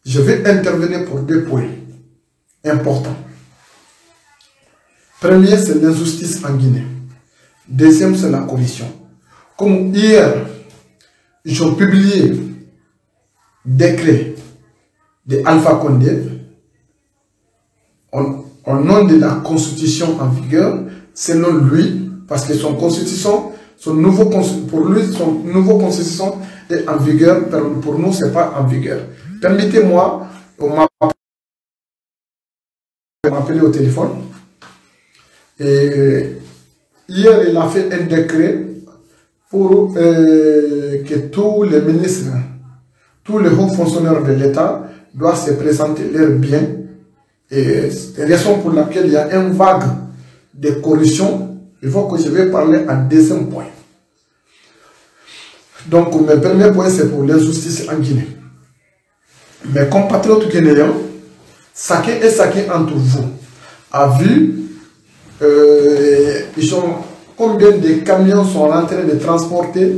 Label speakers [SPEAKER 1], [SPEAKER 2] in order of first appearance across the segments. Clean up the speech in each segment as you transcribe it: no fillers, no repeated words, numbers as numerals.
[SPEAKER 1] je vais intervenir pour deux points importants. Premier, c'est l'injustice en Guinée. Deuxième, c'est la corruption. Comme hier, ils ont publié décret de Alpha Condé au nom de la constitution en vigueur, selon lui, parce que son constitution, pour lui, son nouveau constitution est en vigueur, pour nous, ce n'est pas en vigueur. Permettez-moi, on m'a appelé au téléphone, et hier, il a fait un décret pour que tous les ministres, tous les hauts fonctionnaires de l'État doivent se présenter leurs biens. Et c'est la raison pour laquelle il y a une vague de corruption. Il faut que je vais parler en deuxième point. Donc, mon premier point, c'est pour l'injustice en Guinée. Mes compatriotes guinéens, chacun et chacun entre vous a vu combien de camions sont en train de transporter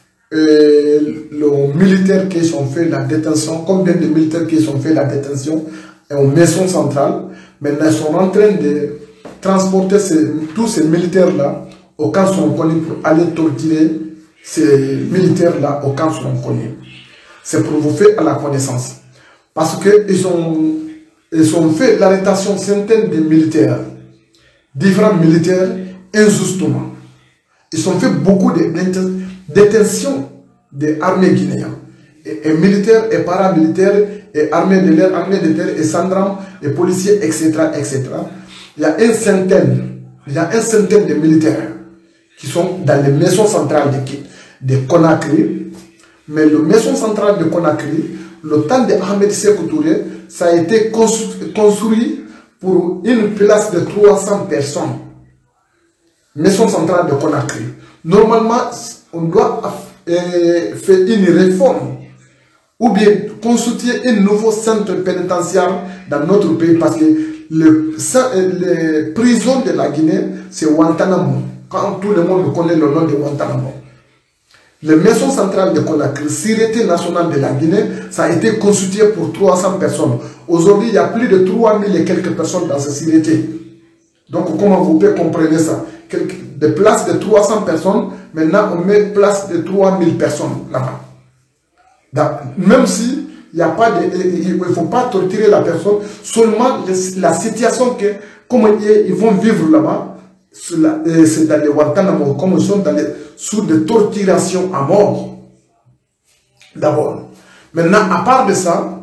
[SPEAKER 1] les militaires qui ont fait la détention, combien de militaires qui ont fait la détention aux maisons centrales. Maintenant, ils sont en train de transporter tous ces militaires-là au camp Soronkoné pour aller torturer ces militaires-là au camp Soronkoné. C'est pour vous faire à la connaissance. Parce qu'ils ont fait l'arrestation de centaines de militaires, différents militaires, injustement. Ils ont fait beaucoup de détentions des armées guinéennes, et militaires, et paramilitaires, et armées de l'air, armées de terre, et gendarmes, et policiers, etc., etc. Il y a une centaine de militaires qui sont dans les maisons centrales de Conakry. Mais la maison centrale de Conakry, le temps de Ahmed Sékou Touré, ça a été construit pour une place de 300 personnes. Maison centrale de Conakry. Normalement, on doit faire une réforme ou bien constituer un nouveau centre pénitentiaire dans notre pays, parce que les prisons de la Guinée, c'est Guantanamo. Quand tout le monde connaît le nom de Guantanamo. La maison centrale de Conakry, Sûreté nationale de la Guinée, ça a été constitué pour 300 personnes. Aujourd'hui, il y a plus de 3000 et quelques personnes dans cette sûreté. Donc, comment vous pouvez comprendre ça? Des places de 300 personnes, maintenant on met place de 3000 personnes là-bas. Même si il n'y a pas de, il ne faut pas torturer la personne, seulement la situation que, comment ils vont vivre là-bas, c'est dans les Guantanamo, comme ils sont sous des torturations à mort. D'abord. Maintenant, à part de ça,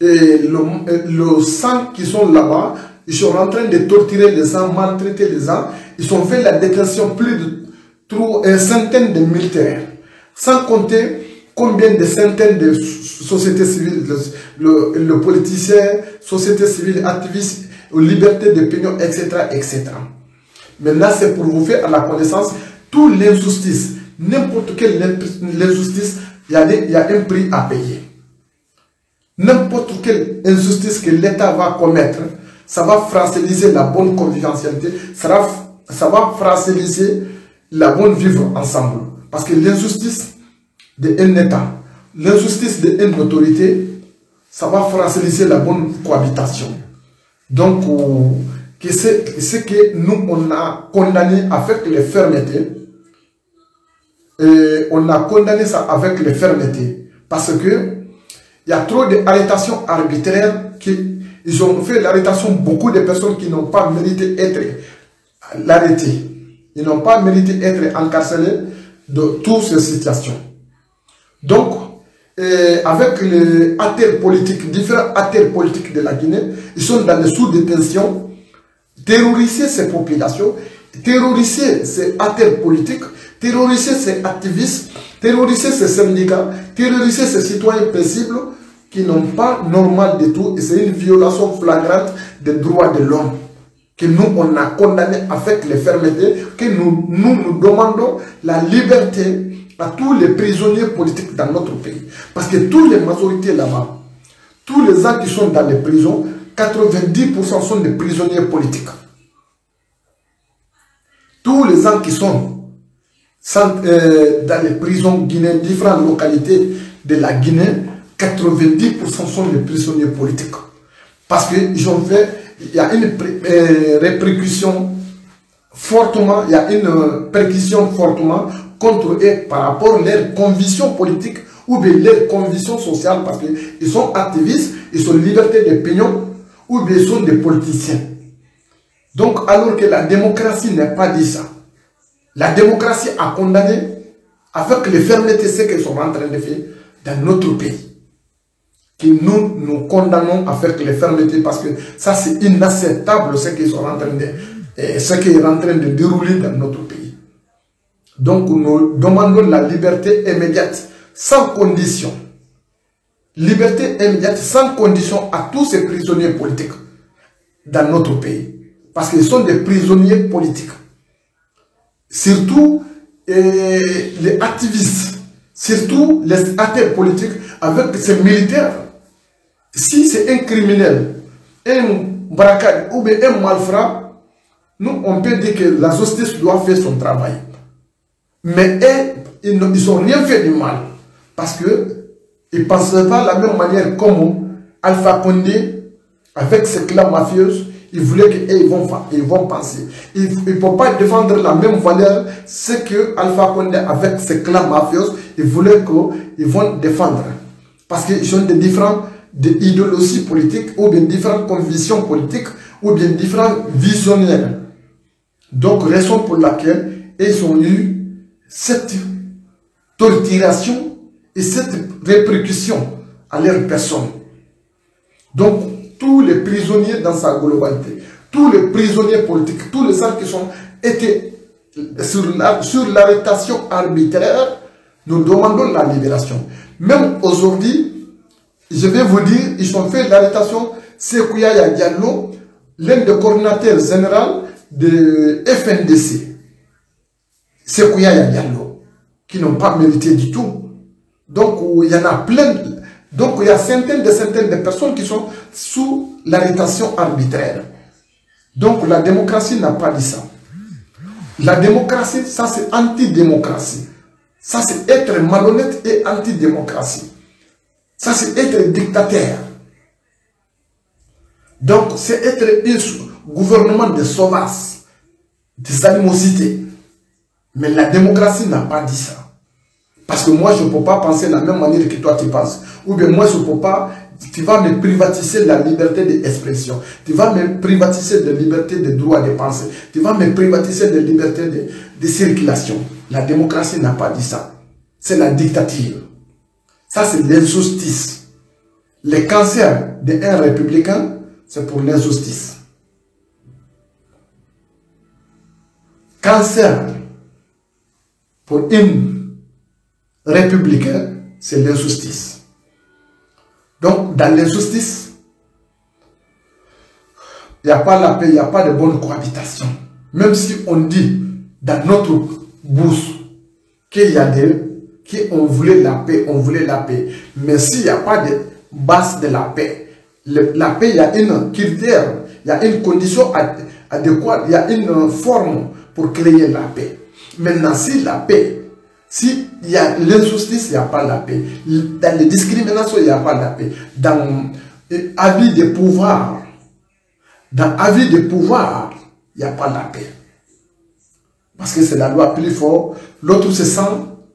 [SPEAKER 1] le sang qui sont là-bas, ils sont en train de torturer les gens, maltraiter les gens. Ils ont fait la détention plus de centaines de militaires. Sans compter combien de centaines de sociétés civiles, le politicien, sociétés civiles, activistes, liberté d'opinion, etc., etc. Maintenant, c'est pour vous faire à la connaissance toute l'injustice. N'importe quelle injustice, il y a un prix à payer. N'importe quelle injustice que l'État va commettre, ça va fragiliser la bonne convivialité, ça va fragiliser la bonne vivre ensemble. Parce que l'injustice d'un État, l'injustice d'une autorité, ça va fragiliser la bonne cohabitation. Donc, c'est que nous, on a condamné avec les fermetés. Et on a condamné ça avec les fermetés. Parce que il y a trop d'arrestations arbitraires ils ont fait l'arrestation beaucoup de personnes qui n'ont pas mérité d'être arrêtées. Ils n'ont pas mérité d'être encarcérés de toutes ces situations. Donc, avec les acteurs politiques, différents acteurs politiques de la Guinée, ils sont dans les sous-détention, terroriser ces populations, terroriser ces acteurs politiques, terroriser ces activistes, terroriser ces syndicats, terroriser ces citoyens paisibles qui n'ont pas normal du tout, et c'est une violation flagrante des droits de l'homme que nous, on a condamné avec les fermetés, que nous demandons la liberté à tous les prisonniers politiques dans notre pays. Parce que toutes les majorités là-bas, tous les gens qui sont dans les prisons, 90% sont des prisonniers politiques. Tous les gens qui sont dans les prisons guinéennes, différentes localités de la Guinée, 90% sont des prisonniers politiques. Parce qu'ils ont fait, il y a une répercussion fortement, il y a une percussion fortement contre eux par rapport à leurs convictions politiques ou bien leurs convictions sociales, parce qu'ils sont activistes, ils sont liberté d'opinion ou bien ils sont des politiciens. Donc, alors que la démocratie n'est pas dit ça. La démocratie a condamné avec les fermetés ce qu'ils sont en train de faire dans notre pays. Que nous condamnons avec les fermetés parce que ça c'est inacceptable ce qu'ils sont en train de, ce qui est en train de dérouler dans notre pays. Donc nous demandons la liberté immédiate, sans condition. Liberté immédiate, sans condition à tous ces prisonniers politiques dans notre pays. Parce qu'ils sont des prisonniers politiques. Surtout les activistes, surtout les acteurs politiques avec ces militaires. Si c'est un criminel, un braquage ou bien un malfrat, nous on peut dire que la justice doit faire son travail. Mais ils n'ont rien fait du mal. Parce qu'ils ne pensent pas de la même manière comme Alpha Condé, avec ses clans mafieux, ils voulaient qu'ils vont penser. Ils ne peuvent pas défendre la même valeur, ce que Alpha Condé, avec ses clans mafieux, ils voulaient qu'ils vont défendre. Parce qu'ils ont des différentes idéologies politiques, ou bien différentes convictions politiques, ou bien différents visionnaires. Donc, raison pour laquelle ils ont eu cette torturation et cette répercussion à leur personne. Donc, tous les prisonniers dans sa globalité, tous les prisonniers politiques, tous les gens qui sont été sur l'arrestation arbitraire, nous demandons la libération. Même aujourd'hui, je vais vous dire, ils ont fait l'arrestation Sekouya Diallo, l'un des coordinateurs généraux de FNDC. Sekouya Diallo, qui n'ont pas mérité du tout. Donc, il y en a plein. Donc, il y a centaines de personnes qui sont sous l'arrestation arbitraire. Donc, la démocratie n'a pas dit ça. La démocratie, ça c'est antidémocratie. Ça c'est être malhonnête et antidémocratie. Ça c'est être dictateur. Donc, c'est être un gouvernement de sauvages, des animosités. Mais la démocratie n'a pas dit ça. Parce que moi, je ne peux pas penser de la même manière que toi tu penses. Ou bien moi, je ne peux pas, tu vas me privatiser la liberté d'expression. Tu vas me privatiser de la liberté de droit de penser. Tu vas me privatiser de la liberté de circulation. La démocratie n'a pas dit ça. C'est la dictature. Ça, c'est l'injustice. Le cancer d'un républicain, c'est pour l'injustice. Cancer pour une républicain, c'est l'injustice. Donc, dans l'injustice, il n'y a pas la paix, il n'y a pas de bonne cohabitation. Même si on dit dans notre bouche qu'il y a qu'on voulait la paix, on voulait la paix. Mais s'il n'y a pas de base de la paix, la paix, il y a un critère, il y a une condition adéquate, il y a une forme pour créer la paix. Maintenant, si la paix, si il y a l'injustice, il n'y a pas la paix. Dans les discriminations, il n'y a pas la paix. Dans l'avis de pouvoir, il n'y a pas la paix. Parce que c'est la loi plus forte. L'autre se sent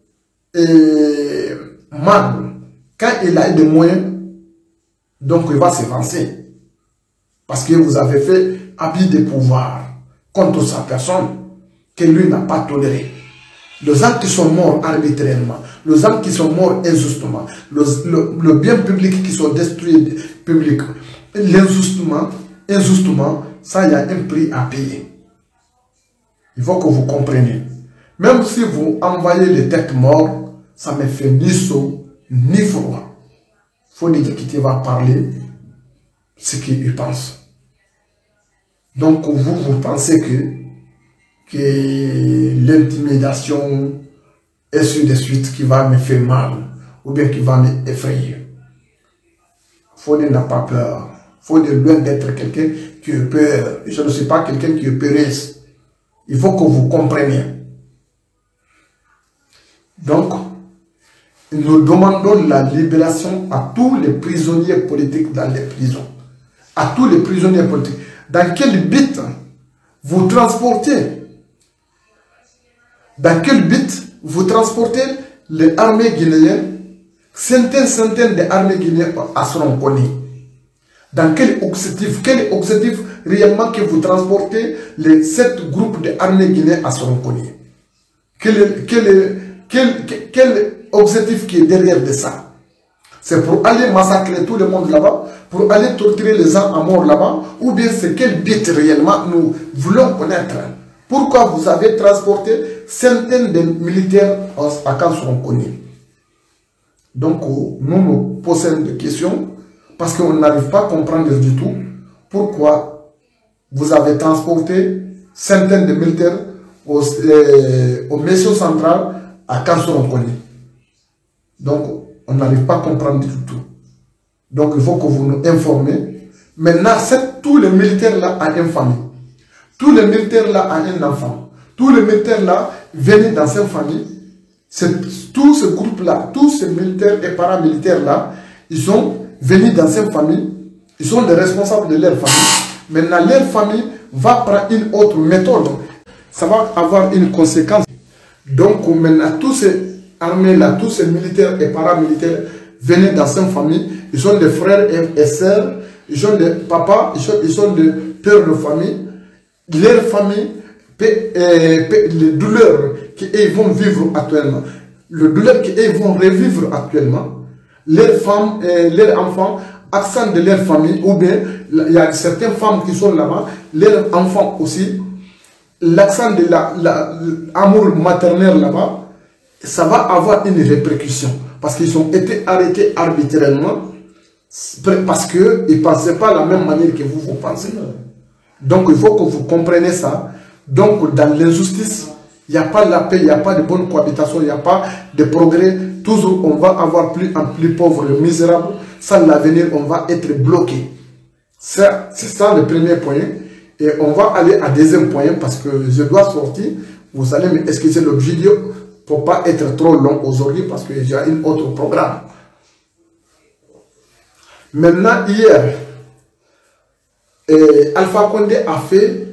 [SPEAKER 1] mal. Quand il a des moyens, donc il va s'évancer. Parce que vous avez fait abus de pouvoir contre sa personne que lui n'a pas toléré. Les gens qui sont morts arbitrairement, les gens qui sont morts injustement, le bien public qui sont détruits public, l'injustement, ça il y a un prix à payer. Il faut que vous compreniez. Même si vous envoyez les têtes mortes, ça ne me fait ni chaud, ni froid. Il faut dire qu'il va parler ce qu'il pense. Donc vous pensez que l'intimidation est sur des suites qui va me faire mal ou bien qui va m'effrayer. Fodé n'a pas peur. Fodé loin d'être quelqu'un qui a peur. Je ne suis pas quelqu'un qui est peureux. Il faut que vous compreniez. Donc, nous demandons la libération à tous les prisonniers politiques dans les prisons. À tous les prisonniers politiques. Dans quel but vous transportez? Dans quel but vous transportez les armées guinéennes? Centaines d'armées guinéennes à Soronkoni. Dans quel objectif réellement que vous transportez les 7 groupes d'armées guinéennes à Soronkoni? Quel objectif qui est derrière de ça? C'est pour aller massacrer tout le monde là-bas, pour aller torturer les gens à mort là-bas, ou bien c'est quel but réellement nous voulons connaître? Pourquoi vous avez transporté centaines de militaires à Soronkoni? Donc nous nous posons des questions parce qu'on n'arrive pas à comprendre du tout pourquoi vous avez transporté centaines de militaires aux missions centrales à Soronkoni. Donc, on n'arrive pas à comprendre du tout. Donc, il faut que vous nous informez. Maintenant, tous les militaires là ont une famille. Tous les militaires là ont un enfant. Tous les militaires là viennent dans cette famille. Tous ce groupe-là, tous ces militaires et paramilitaires là, ils sont venus dans cette famille. Ils sont les responsables de leur famille. Maintenant, leur famille va prendre une autre méthode. Ça va avoir une conséquence. Donc, maintenant, tous ces armées-là, tous ces militaires et paramilitaires viennent dans cette famille. Ils sont des frères et sœurs. Ils sont des papas. Ils sont des pères de famille. Leur famille, les douleurs qu'ils vont vivre actuellement, les douleurs qu'ils vont revivre actuellement, leurs femmes et leurs enfants, accent de leur famille, ou bien il y a certaines femmes qui sont là-bas, leurs enfants aussi, l'accent de l'amour maternel là-bas, ça va avoir une répercussion. Parce qu'ils ont été arrêtés arbitrairement, parce qu'ils ne pensaient pas de la même manière que vous pensez. Donc il faut que vous compreniez ça. Donc dans l'injustice, il n'y a pas de la paix, il n'y a pas de bonne cohabitation, il n'y a pas de progrès. Toujours on va avoir plus en plus pauvres et misérables. Sans l'avenir, on va être bloqué. C'est ça le premier point. Et on va aller à deuxième point parce que je dois sortir. Vous allez m'excuser le vidéo pour ne pas être trop long aujourd'hui parce que j'ai un autre programme. Maintenant, hier, Alpha Condé a fait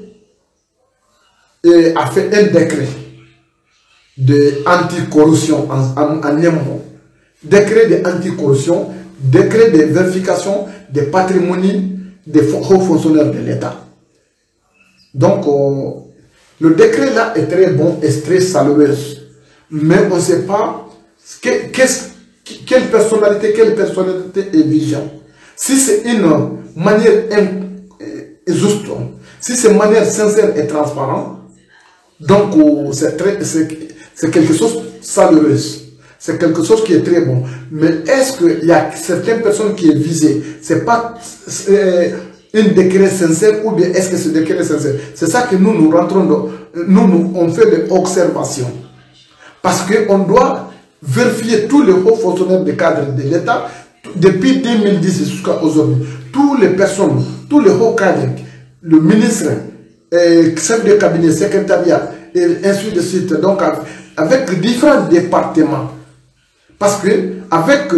[SPEAKER 1] un décret d'anticorruption en Niamey. Décret d'anticorruption, décret de vérification des patrimonies des hauts fonctionnaires de l'État. Donc, le décret là est très bon et très salueux. Mais on ne sait pas quelle personnalité est vigilante. Si c'est une manière juste, si c'est une manière sincère et transparente, donc c'est quelque chose de salueux. C'est quelque chose qui est très bon. Mais est-ce qu'il y a certaines personnes qui est visée? Ce n'est pas un décret sincère ou bien est-ce que c'est un décret sincère? C'est ça que nous rentrons dans. On fait des observations. Parce qu'on doit vérifier tous les hauts fonctionnaires des cadres de l'État depuis 2010 jusqu'à aujourd'hui. Toutes les personnes, tous les hauts cadres, le ministre, chef de cabinet, secrétariat, et ainsi de suite. Donc, avec différents départements. Parce que avec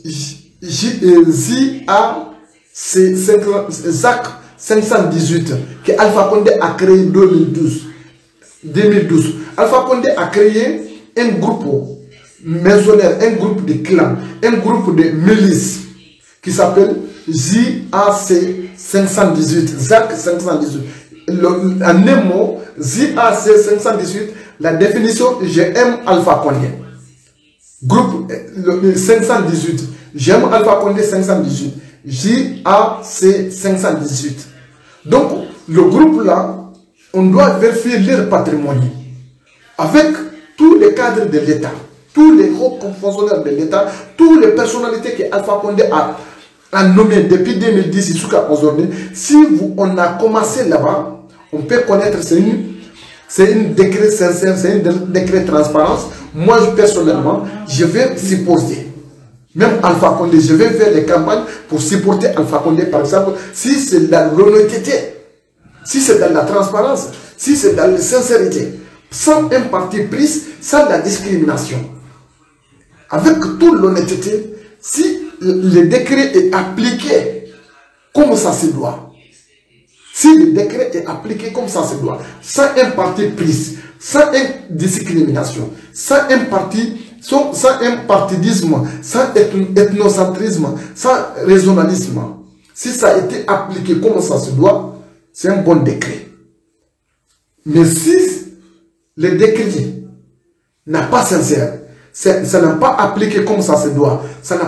[SPEAKER 1] ZAC 518 que Alpha Condé a créé en 2012. Alpha Condé a créé un groupe maisonnaire, un groupe de clans, un groupe de milices qui s'appelle ZAC 518. ZAC 518. En un mot, ZAC 518, la définition, j'aime Alpha Condé. Groupe 518. J'aime Alpha Condé 518. JAC 518. Donc, le groupe là, on doit vérifier leur patrimoine. Avec tous les cadres de l'État, tous les hauts fonctionnaires de l'État, toutes les personnalités que Alpha Condé a nommées depuis 2010 jusqu'à aujourd'hui. Si on a commencé là-bas, on peut connaître, c'est un décret sincère, c'est un décret transparence. Moi, personnellement, je vais supporter. Même Alpha Condé, je vais faire des campagnes pour supporter Alpha Condé, par exemple, si c'est dans l'honnêteté, si c'est dans la transparence, si c'est dans la sincérité, sans un parti pris, sans la discrimination. avec toute l'honnêteté, si le décret est appliqué comme ça se doit, si le décret est appliqué comme ça se doit, sans un parti pris, sans une discrimination, sans un partidisme, sans ethnocentrisme, sans régionalisme, si ça a été appliqué comme ça se doit, c'est un bon décret. Mais si le décret n'a pas sincère, ça n'a pas appliqué comme ça se doit,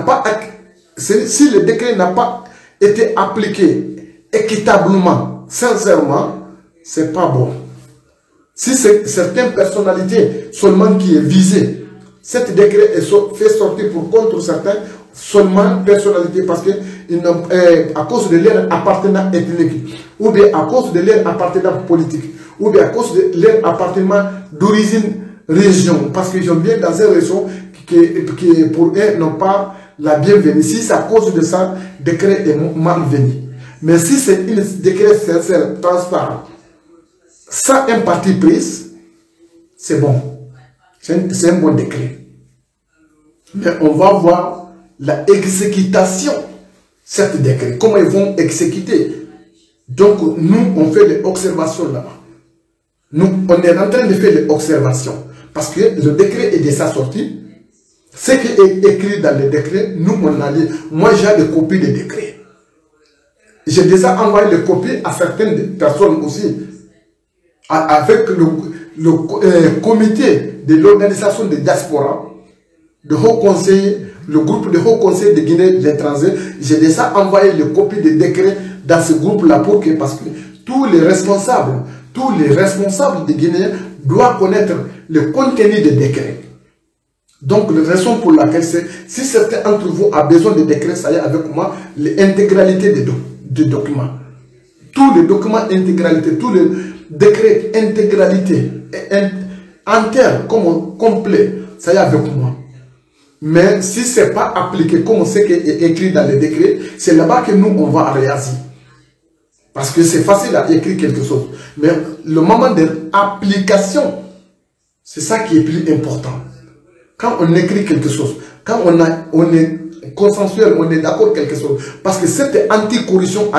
[SPEAKER 1] si le décret n'a pas été appliqué équitablement, sincèrement, c'est pas bon. Si c'est certaines personnalités seulement qui est visée, cet décret est fait sortir pour contre certains seulement personnalités parce que à cause de leur appartenance ethnique, ou bien à cause de leur appartenance politique, ou bien à cause de leur appartenance d'origine région, parce qu'ils ont bien dans une région qui pour eux n'ont pas la bienvenue. Si c'est à cause de ça, le décret est malvenu. Mais si c'est un décret sincère, transparent, sans un parti pris, c'est bon. C'est un bon décret. Mais on va voir la exécutation de ce décret. Comment ils vont exécuter. Donc, nous, on fait les observations là-bas. Nous, on est en train de faire les observations. Parce que le décret est déjà sorti. Ce qui est écrit dans le décret, nous, on a dit, moi, j'ai des copies de décret. J'ai déjà envoyé les copies à certaines personnes aussi. Avec le comité de l'organisation de diaspora, de haut conseil, le groupe de haut conseil de Guinée de l'étranger, j'ai déjà envoyé les copies de décrets dans ce groupe-là parce que tous les responsables de Guinée doivent connaître le contenu des décrets. Donc, la raison pour laquelle c'est, si certains d'entre vous ont besoin de décrets, ça y est avec moi, l'intégralité des documents. Tous les documents intégralité, tous les décrets intégralité, entière, comme complet, ça y est avec moi. Mais si ce n'est pas appliqué comme ce qui est écrit dans les décrets, c'est là-bas que nous, on va réagir. Parce que c'est facile à écrire quelque chose. Mais le moment de l'application, c'est ça qui est plus important. Quand on écrit quelque chose, quand on est consensuel, on est d'accord quelque chose. Parce que cette anticorruption,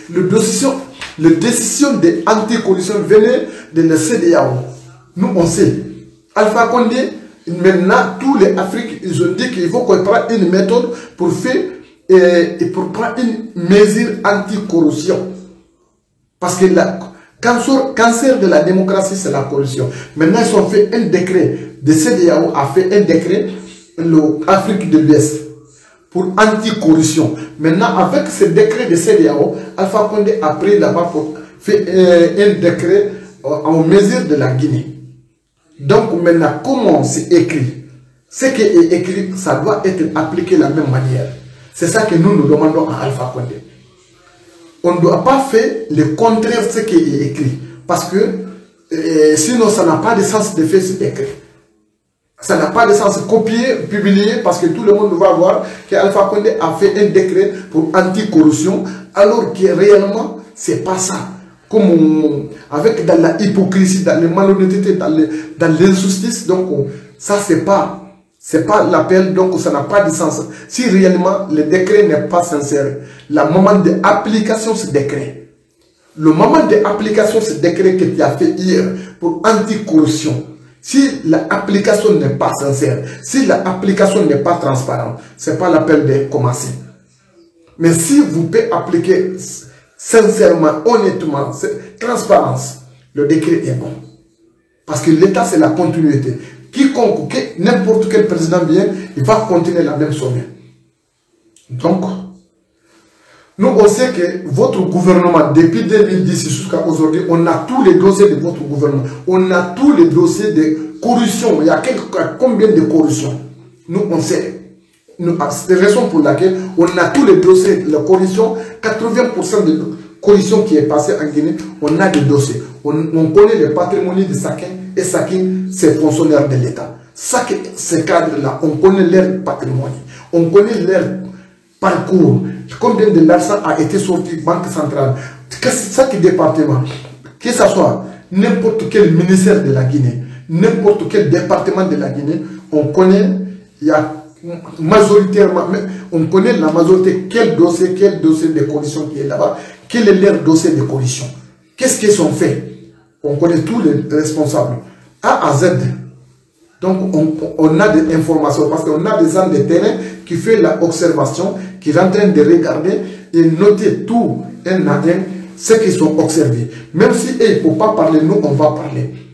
[SPEAKER 1] le décision de anticorruption venait de la CEDEAO. Nous, on sait. Alpha Condé, maintenant, tous les Africains, ils ont dit qu'il faut qu'on prenne une méthode pour faire et pour prendre une mesure anticorruption. Parce que le cancer de la démocratie, c'est la corruption. Maintenant, ils ont fait un décret, de CEDEAO a fait un décret, l'Afrique de l'Ouest, pour anticorruption. Maintenant, avec ce décret de CEDEAO, Alpha Condé a pris là-bas pour faire un décret en mesure de la Guinée. Donc maintenant, comment c'est écrit? Ce qui est écrit, ça doit être appliqué de la même manière. C'est ça que nous demandons à Alpha Condé. On ne doit pas faire le contraire de ce qui est écrit. Parce que sinon, ça n'a pas de sens de faire ce décret. Ça n'a pas de sens de copier, publier, parce que tout le monde va voir qu'Alpha Condé a fait un décret pour anticorruption, alors que réellement, ce n'est pas ça. Comme avec dans la hypocrisie, dans la malhonnêteté, dans l'injustice, donc ça c'est pas l'appel, donc ça n'a pas de sens. Si réellement le décret n'est pas sincère, le moment d'application de ce décret, le moment d'application de ce décret que tu as fait hier pour anticorruption, si l'application n'est pas sincère, si l'application n'est pas transparente, ce n'est pas l'appel de commencer. Mais si vous pouvez appliquer sincèrement, honnêtement, transparence, le décret est bon. Parce que l'État, c'est la continuité. Quiconque, n'importe quel président vient, il va continuer la même sommet. Donc, nous, on sait que votre gouvernement, depuis 2010 jusqu'à aujourd'hui, on a tous les dossiers de votre gouvernement. On a tous les dossiers de corruption. Il y a combien de corruption? Nous, on sait. C'est la raison pour laquelle on a tous les dossiers de la corruption. 80% de la corruption qui est passée en Guinée, on a des dossiers. On connaît le patrimoine de Sakin, et Sakin, c'est fonctionnaire de l'État. Ces cadres-là, on connaît leur patrimoine. On connaît leur parcours. Combien de l'argent a été sorti Banque centrale. Chaque département, que ce soit n'importe quel ministère de la Guinée, n'importe quel département de la Guinée, on connaît, il y a majoritairement, on connaît la majorité, quel dossier de coalition qui est là-bas, quel est leur dossier de coalition, qu'est-ce qu'ils ont fait. On connaît tous les responsables, A à Z. Donc on a des informations, parce qu'on a des gens de terrain qui font l'observation, qui sont en train de regarder et noter tout un matin ce qu'ils ont observé. Même si ils ne peuvent pas parler, nous on va parler.